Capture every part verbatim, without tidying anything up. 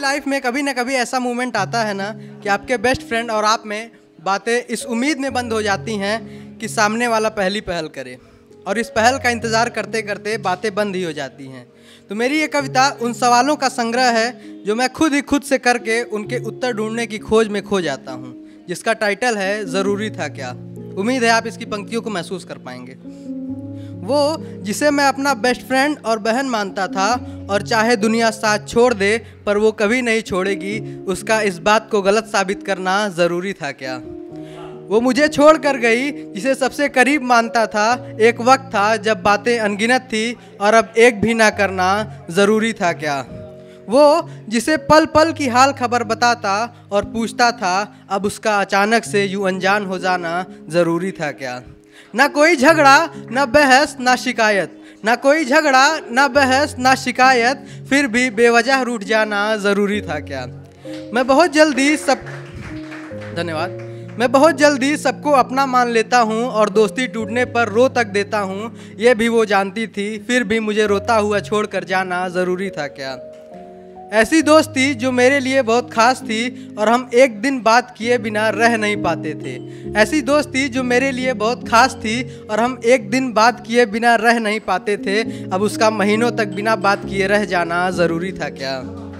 Life में कभी ना कभी ऐसा मोमेंट आता है ना कि आपके बेस्ट फ्रेंड और आप में बातें इस उम्मीद में बंद हो जाती हैं कि सामने वाला पहली पहल करे, और इस पहल का इंतज़ार करते करते बातें बंद ही हो जाती हैं। तो मेरी ये कविता उन सवालों का संग्रह है जो मैं खुद ही खुद से करके उनके उत्तर ढूंढने की खोज में खो जाता हूँ, जिसका टाइटल है ज़रूरी था क्या। उम्मीद है आप इसकी पंक्तियों को महसूस कर पाएंगे। वो जिसे मैं अपना बेस्ट फ्रेंड और बहन मानता था, और चाहे दुनिया साथ छोड़ दे पर वो कभी नहीं छोड़ेगी, उसका इस बात को गलत साबित करना ज़रूरी था क्या। वो मुझे छोड़ कर गई जिसे सबसे करीब मानता था, एक वक्त था जब बातें अनगिनत थी और अब एक भी ना करना ज़रूरी था क्या। वो जिसे पल पल की हाल खबर बताता और पूछता था, अब उसका अचानक से यूँ अनजान हो जाना ज़रूरी था क्या। ना कोई झगड़ा ना बहस ना शिकायत, ना कोई झगड़ा ना बहस ना शिकायत, फिर भी बेवजह रूठ जाना ज़रूरी था क्या। मैं बहुत जल्दी सब धन्यवाद मैं बहुत जल्दी सबको अपना मान लेता हूँ और दोस्ती टूटने पर रो तक देता हूँ, ये भी वो जानती थी, फिर भी मुझे रोता हुआ छोड़ कर जाना ज़रूरी था क्या। ऐसी दोस्ती जो मेरे लिए बहुत खास थी और हम एक दिन बात किए बिना रह नहीं पाते थे। ऐसी दोस्ती जो मेरे लिए बहुत खास थी और हम एक दिन बात किए बिना रह नहीं पाते थे, अब उसका महीनों तक बिना बात किए रह जाना ज़रूरी था क्या।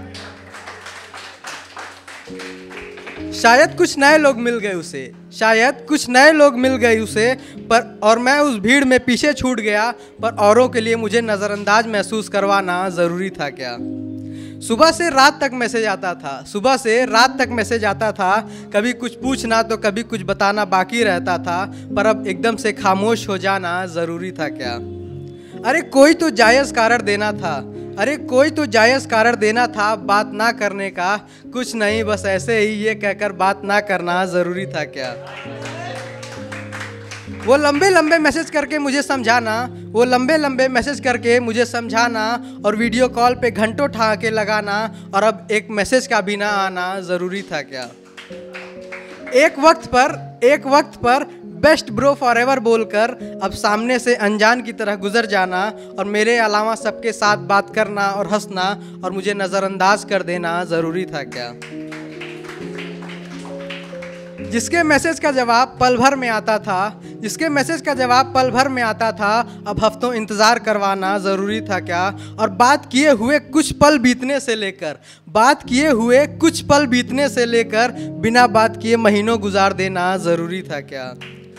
शायद कुछ नए लोग मिल गए उसे शायद कुछ नए लोग मिल गए उसे पर और मैं उस भीड़ में पीछे छूट गया, पर औरों के लिए मुझे नज़रअंदाज महसूस करवाना ज़रूरी था क्या। सुबह से रात तक मैसेज आता था सुबह से रात तक मैसेज आता था कभी कुछ पूछना तो कभी कुछ बताना बाकी रहता था, पर अब एकदम से खामोश हो जाना ज़रूरी था क्या। अरे कोई तो जायज़ कारण देना था अरे कोई तो जायज़ कारण देना था बात ना करने का, कुछ नहीं बस ऐसे ही ये कहकर बात ना करना ज़रूरी था क्या। वो लंबे लंबे मैसेज करके मुझे समझाना वो लंबे लंबे मैसेज करके मुझे समझाना और वीडियो कॉल पे घंटों ठहाके लगाना, और अब एक मैसेज का भी ना आना ज़रूरी था क्या। एक वक्त पर एक वक्त पर बेस्ट ब्रो फॉरएवर बोलकर अब सामने से अनजान की तरह गुजर जाना, और मेरे अलावा सबके साथ बात करना और हंसना और मुझे नज़रअंदाज कर देना ज़रूरी था क्या। जिसके मैसेज का जवाब पल भर में आता था जिसके मैसेज का जवाब पल भर में आता था अब हफ्तों इंतज़ार करवाना ज़रूरी था क्या। और बात किए हुए कुछ पल बीतने से लेकर बात किए हुए कुछ पल बीतने से लेकर बिना बात किए महीनों गुजार देना ज़रूरी था क्या।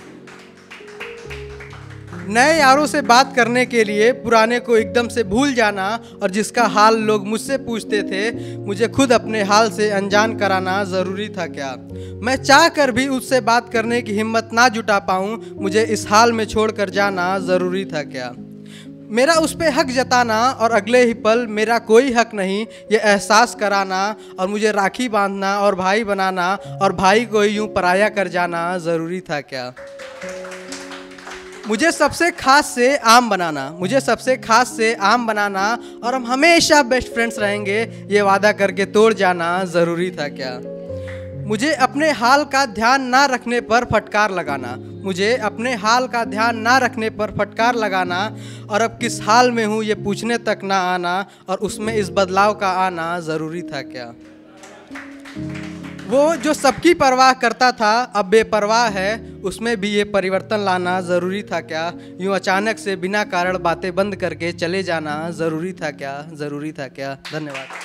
नए यारों से बात करने के लिए पुराने को एकदम से भूल जाना, और जिसका हाल लोग मुझसे पूछते थे मुझे खुद अपने हाल से अनजान कराना ज़रूरी था क्या। मैं चाह कर भी उससे बात करने की हिम्मत ना जुटा पाऊँ, मुझे इस हाल में छोड़ कर जाना ज़रूरी था क्या। मेरा उस पर हक जताना और अगले ही पल मेरा कोई हक नहीं ये एहसास कराना, और मुझे राखी बांधना और भाई बनाना और भाई को यूँ पराया कर जाना ज़रूरी था क्या। मुझे सबसे खास से आम बनाना मुझे सबसे खास से आम बनाना और हम हमेशा बेस्ट फ्रेंड्स रहेंगे ये वादा करके तोड़ जाना ज़रूरी था क्या। मुझे अपने हाल का ध्यान ना रखने पर फटकार लगाना मुझे अपने हाल का ध्यान ना रखने पर फटकार लगाना और अब किस हाल में हूँ ये पूछने तक ना आना, और उसमें इस बदलाव का आना ज़रूरी था क्या। वो जो सबकी परवाह करता था अब बेपरवाह है, उसमें भी ये परिवर्तन लाना ज़रूरी था क्या। यूँ अचानक से बिना कारण बातें बंद करके चले जाना ज़रूरी था क्या ज़रूरी था क्या। धन्यवाद।